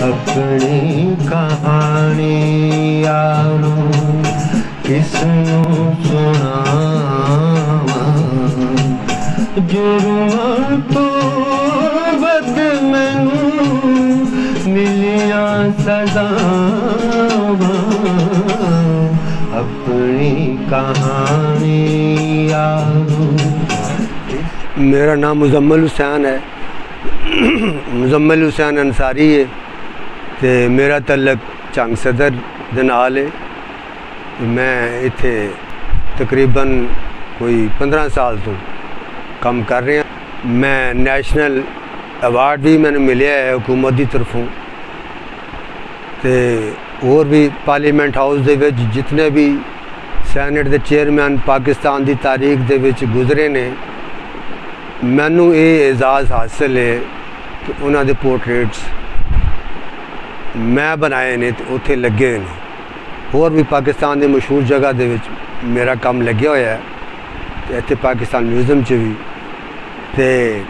अपनी कहानी यारो किसनू सुनावा, जुर्मा तो बद मैनू मिलिया सज़ावां, अपनी कहानी यारो। मेरा नाम मुजम्मिल हुसैन है, मुजम्मिल हुसैन अंसारी है ते मेरा तल्लक चंग सदर दे नाल है। मैं इत्थे तकरीबन कोई 15 साल तो काम कर रहा। मैं नैशनल अवार्ड भी मैंने मिले है हुकूमत की तरफों, ते और भी पार्लीमेंट हाउस दे विच जितने भी सैनेट के चेयरमैन पाकिस्तान की तारीख दे विच गुजरे ने, मैनू ये एजाज़ हासिल है कि उन्होंने दे पोर्ट्रेट्स मैं बनाए ने तो उत्थे लगे ने। और भी पाकिस्तान के मशहूर जगह दे विच मेरा काम लगे हुआ है, तो इत्थे पाकिस्तान म्यूजियम च भी। ते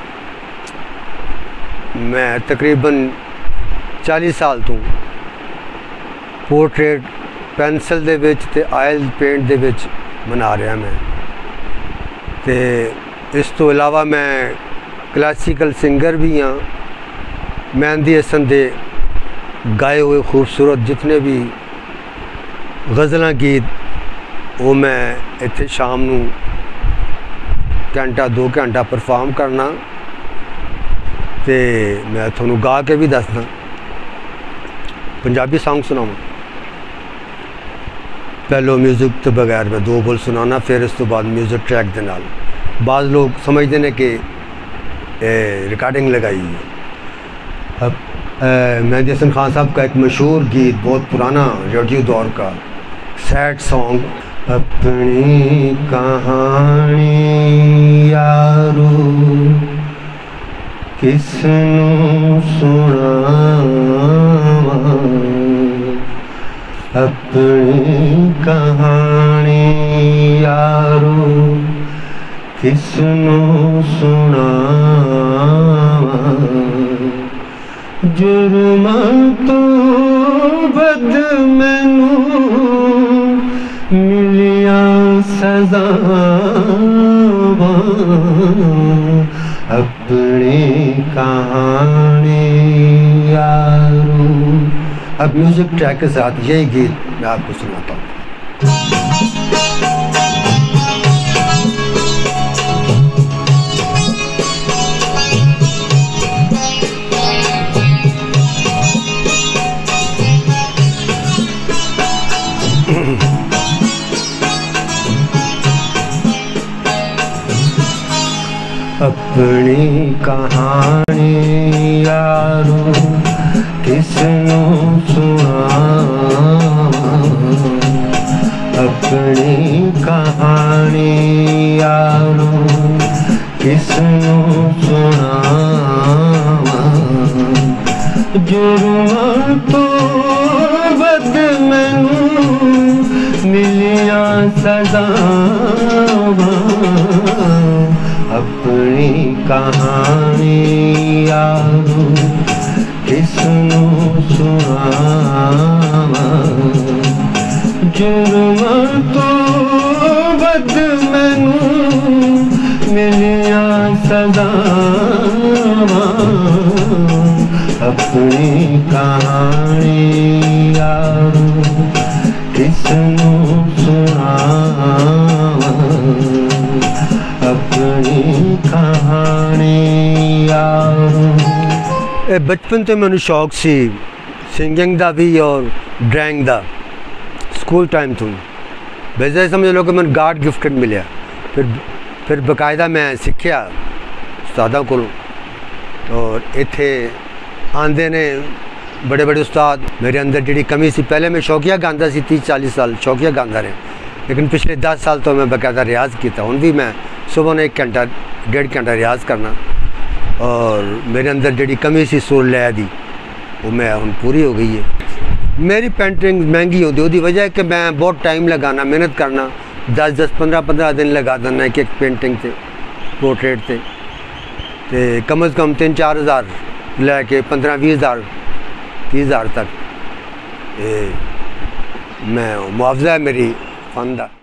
मैं तकरीबन 40 साल तो पोर्ट्रेट पेंसिल दे विच ते ऑयल पेंट दे विच बना रहा मैं। ते इस तो इलावा मैं क्लासिकल सिंगर भी हाँ। मेहंदी हसन दे गाए हुए खूबसूरत जितने भी गज़ल गीत वो मैं इत्थे शाम नू घंटा 2 घंटा परफॉर्म करना, ते मैं थोनू गा के भी दसना। पंजाबी सॉन्ग सुनावा, पहलो म्यूज़िक तो बगैर मैं 2 बोल सुनाना, फिर इस तो बाद म्यूज़िक ट्रैक दे नाल। बाज़ लोग समझते हैं कि रिकॉर्डिंग लगाई है। अब मेहंदी हसन खान साहब का एक मशहूर गीत, बहुत पुराना रेडियो दौर का सैड सॉन्ग, अपनी कहानी यारो किसनू सुनावा, अपनी कहानी यारो किसनू सुनावा, जुर्मा तो बद मैनू मिलिया सज़ावां, अपनी कहानी यारो। अब म्यूज़िक ट्रैक के साथ यही गीत मैं आपको सुनाता हूँ। अपनी कहानी यारो किसनू सुनावा, अपनी कहानी यारो किसनू सुनावा, जुर्मा तो बद मैनू मिलिया सज़ावां, अपनी कहानी यारो किसनू सुनावा, जुर्मा तो बद मैनू मिलिया सज़ावां, अपनी कहानी यारो किसनू सुनावा, अपनी कहानी यारो। बचपन तो मैंने शौक सी सिंगिंग का भी और ड्राइंग का। स्कूल टाइम तो वैसे समझ लो कि मैं गॉड गिफ्टेड मिले। फिर बकायदा मैं सीखिया उस्तादा को, और इत्थे आंदे ने बड़े बड़े उस्ताद। मेरे अंदर जी कमी सी, पहले मैं शौकिया गांदा सी, 30-40 साल शौकिया गांदा रहा, लेकिन पिछले 10 साल तो मैं बकायदा रियाज़ किया। हुण भी मैं सुबह ने 1-1.5 घंटा रियाज़ करना, और मेरे अंदर जी कमी सी सुर लै दी वो मैं हुण पूरी हो गई है। मेरी पेंटिंग महंगी होती, उसकी वजह है कि मैं बहुत टाइम लगाना, मेहनत करना, 10-10, 15-15 दिन लगा देना एक पेंटिंग से, पोर्ट्रेट से। तो कम से कम 3-4 हज़ार लैके 15-20 हज़ार 30,000 तक। मैं मुआवजा है मेरी फन दा।